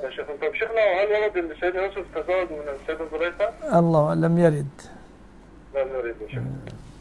يا شيخ. طيب شيخنا، هل ولد سيدنا يوسف تزوج من السيدة زليخة؟ الله لم يرد. لا نريد يا شيخ.